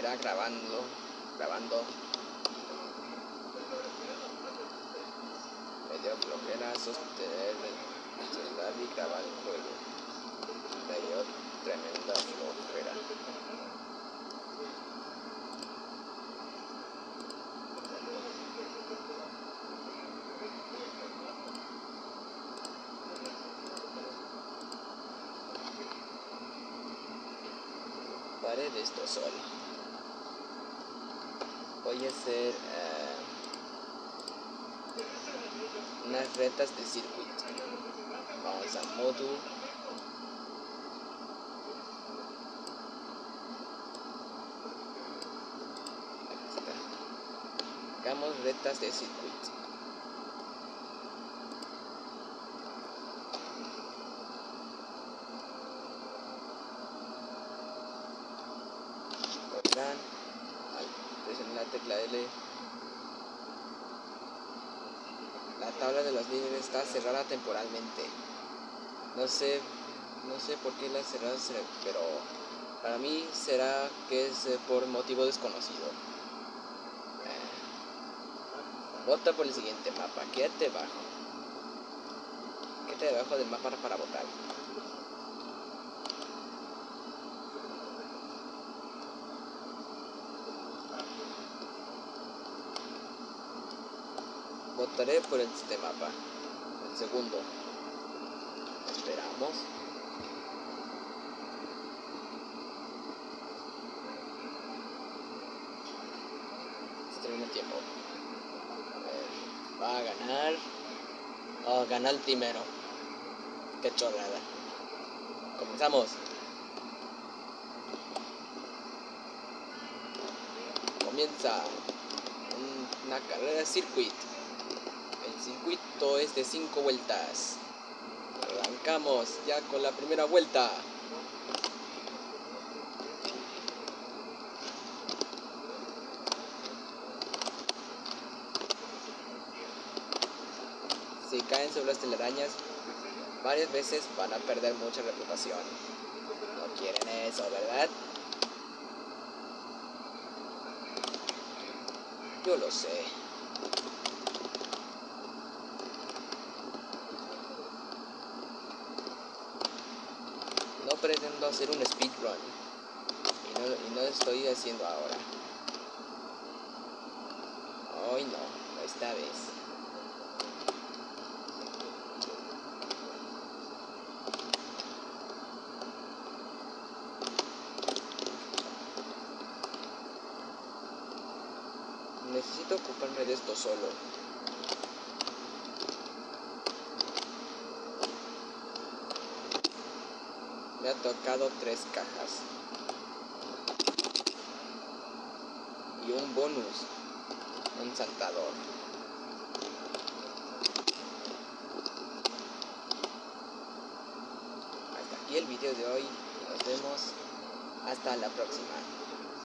está grabando. Me dio flojera sostener el celular y grabar el juego. Me dio tremenda flojera. Pare de esto solo. Voy a hacer unas retas de circuito. Vamos a modo. Aquí está. Hagamos retas de circuito. Presionen la tecla L. La tabla de los líderes está cerrada temporalmente. No sé por qué la cerrada, pero para mí será que es por motivo desconocido. Vota por el siguiente mapa. Quédate debajo del mapa para votar. Votaré por este mapa. El segundo. Esperamos. Se termina el tiempo. A ver, va a ganar. Oh, gana el primero. Qué chorrada. Comenzamos. Comienza una carrera de circuito. El circuito es de 5 vueltas. Arrancamos ya con la primera vuelta. Si caen sobre las telarañas varias veces van a perder mucha reputación. No quieren eso, ¿verdad? Yo lo sé. No pretendo hacer un speedrun. Y no lo estoy haciendo ahora. Hoy no esta vez. Necesito ocuparme de esto solo. Me ha tocado 3 cajas. Y un bonus. Un saltador. Hasta aquí el video de hoy. Nos vemos hasta la próxima.